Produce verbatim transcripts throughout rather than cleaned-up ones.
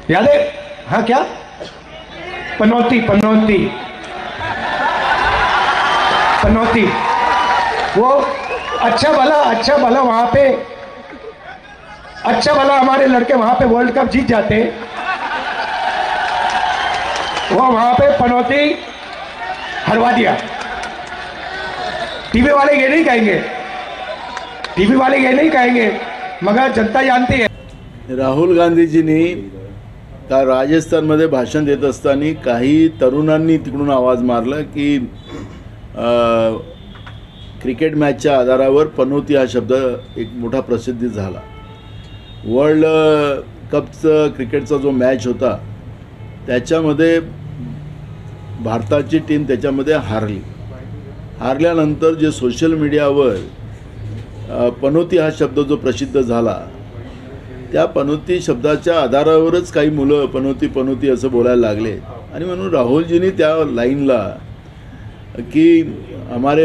याद है? हाँ क्या पनौती पनौती पनौती वो अच्छा भला अच्छा भला वहां पे अच्छा भला हमारे लड़के वहां पे वर्ल्ड कप जीत जाते, वो वहां पे पनौती हरवा दिया। टीवी वाले ये नहीं कहेंगे, टीवी वाले ये नहीं कहेंगे, मगर जनता जानती है। राहुल गांधीजींनी का राजस्थानमध्ये भाषण देत असताना काही तरुणांनी तिकडून आवाज मारला की क्रिकेट मॅचच्या आधारावर पनौती हा शब्द एक मोठा प्रसिद्धी झाला। वर्ल्ड कपचं क्रिकेटचा जो मॅच होता त्याच्यामध्ये भारताची टीम त्याच्यामध्ये हारली। हारल्यानंतर जे सोशल मीडियावर पनौती हा शब्द जो प्रसिद्ध झाला, त्या पनौती शब्दाच्या आधारावरच काही मुलं पनौती पनौती असं बोलायला लागले। आणि म्हणून राहुलजींनी त्या लाईनला कि हमारे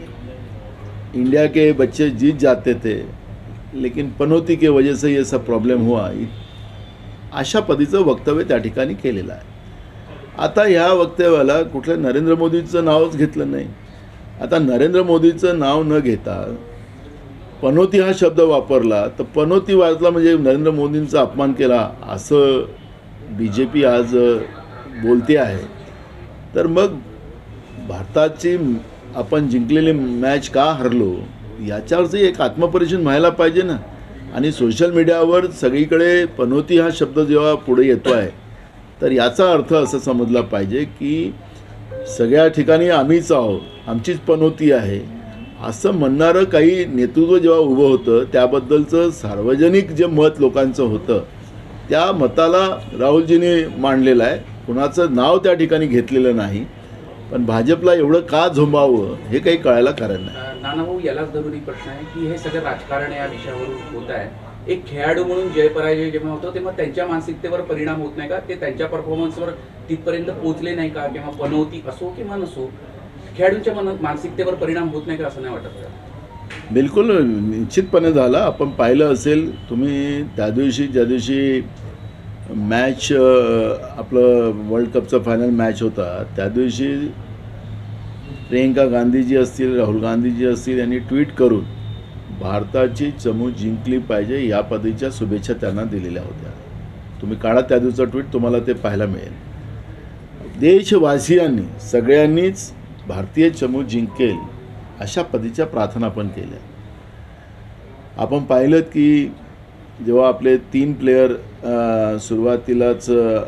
इंडिया के बच्चे जीत जाते थे लेकिन पनौती के वजह से ये सब प्रॉब्लेम हुआ, अशा पद्धतीचं वक्तव्य त्या ठिकाणी केलेलं आहे। आता ह्या वक्तव्याला कुठल्या नरेंद्र मोदींचं नावच घेतलं नाही। आता नरेंद्र मोदींचं नाव न घेता पनौती हा शब्द वापरला तर पनौती वाजला म्हणजे नरेंद्र मोदींचा अपमान केला असं बीजेपी आज बोलते आहे। तर मग भारताची आपण जिंकलेली मॅच का हरलो याच्यावरच एक आत्मपरीक्षण व्हायला पाहिजे ना। आणि सोशल मीडियावर सगळीकडे पनौती हा शब्द जेव्हा पुढे येतो आहे तर याचा अर्थ असं समजला पाहिजे की सगळ्या ठिकाणी आम्हीच आहोत, आमचीच पनौती आहे असं म्हणणारं काही नेतृत्व जेव्हा उभं होतं त्याबद्दलचं सार्वजनिक जे मत लोकांचं होतं त्या मताला राहुलजींनी मांडलेलं आहे। कुणाचं नाव त्या ठिकाणी घेतलेलं नाही, पण भाजपला एवढं का झोंबावं हे काही कळायला कारण नाही। नाना भाऊ, यालाच जरुरी प्रश्न आहे की हे सगळं राजकारण या विषयावरून होत आहे। एक खेळाडू म्हणून जय पराजय जेव्हा होतो तेव्हा त्यांच्या मानसिकतेवर परिणाम होत नाही का? ते त्यांच्या परफॉर्मन्सवर तिथपर्यंत पोहोचले नाही का? किंवा पनौती असो किंवा नसो, खेळाडूंच्या मानसिकतेवर परिणाम होत नाही का असं नाही वाटत का? बिलकुल निश्चितपणे झाला। आपण पाहिलं असेल तुम्ही त्या दिवशी ज्या दिवशी मॅच आपलं वर्ल्ड कपचा फायनल मॅच होता त्या दिवशी प्रियंका गांधीजी असतील, राहुल गांधीजी असतील यांनी ट्विट करून भारताची चमू जिंकली पाहिजे या पद्धतीच्या शुभेच्छा त्यांना दिलेल्या होत्या। तुम्ही काढा त्या दिवसाचा ट्विट, तुम्हाला ते पाहायला मिळेल। देशवासियांनी सगळ्यांनीच भारतीय चमू जिंकेल अशा पद्धतीच्या प्रार्थना पण केल्या। आपण पाहिलं की जेव्हा आपले तीन प्लेयर सुरुवातीलाच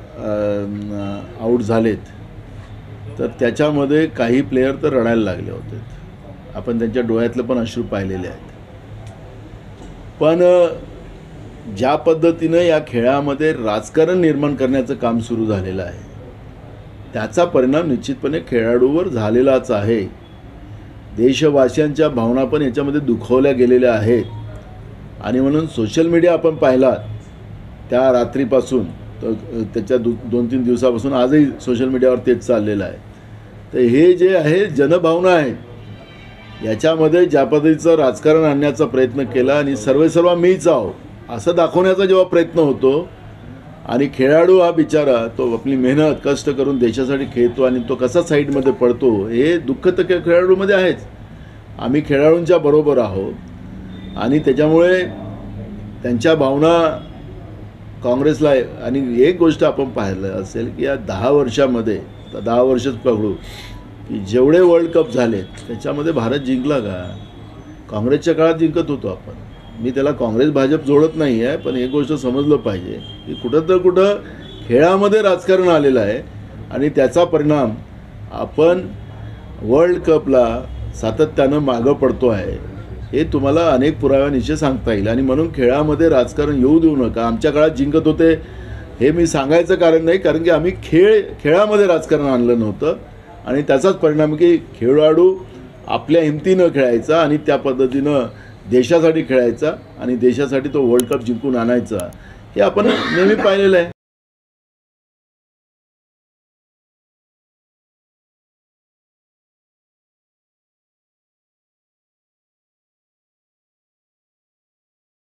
आऊट झालेत तर त्याच्यामध्ये काही प्लेयर तर रडायला लागले होते। आपण त्यांच्या डोळ्यातलं पण अश्रू पाहिलेले आहेत। पण ज्या पद्धतीनं या खेळामध्ये राजकारण निर्माण करण्याचं काम सुरू झालेलं आहे त्याचा परिणाम निश्चितपणे खेळाडूवर झालेलाच आहे। देशवासियांच्या भावना पण याच्यामध्ये दुखावल्या गेलेल्या आहेत। आणि म्हणून सोशल मीडिया आपण पाहिलात त्या रात्रीपासून त्याच्या दो दोन तीन दिवसापासून आजही सोशल मीडियावर तेच चाललेलं आहे। तर हे जे आहे जनभावना आहेत याच्यामध्ये ज्या पद्धतीचं राजकारण आणण्याचा प्रयत्न केला आणि सर्व सर्व मीच आहो असं दाखवण्याचा जेव्हा प्रयत्न होतो आणि खेळाडू हा बिचारा तो आपली मेहनत कष्ट करून देशासाठी खेळतो आणि तो कसा साईडमध्ये पडतो हे दुःख तर खेळाडूमध्ये आहेच। आम्ही खेळाडूंच्या बरोबर आहोत आणि त्याच्यामुळे त्यांच्या भावना काँग्रेसला। आणि एक गोष्ट आपण पाहिलं असेल की या दहा वर्षामध्ये दहा वर्षच पकडू की जेवढे वर्ल्ड कप झालेत त्याच्यामध्ये भारत जिंकला का? काँग्रेसच्या काळात जिंकत होतो आपण। मी त्याला काँग्रेस भाजप जोडत नाही आहे, पण एक गोष्ट समजलं पाहिजे की कुठं तर कुठं खेळामध्ये राजकारण आलेलं आहे आणि त्याचा परिणाम आपण वर्ल्ड कपला सातत्यानं मागं पडतो आहे हे तुम्हाला अनेक पुराव्यानिश्चित सांगता येईल। आणि म्हणून खेळामध्ये राजकारण येऊ देऊ नका। आमच्या काळात जिंकत होते हे मी सांगायचं कारण नाही, कारण की आम्ही खेळ खेळामध्ये राजकारण आणलं नव्हतं आणि त्याचाच परिणाम की खेळाडू आपल्या हिमतीनं खेळायचा आणि त्या पद्धतीनं देशासाठी खेळायचा आणि देशासाठी तो वर्ल्ड कप जिंकून आणायचा हे आपण नेहमी पाहिलेलं आहे।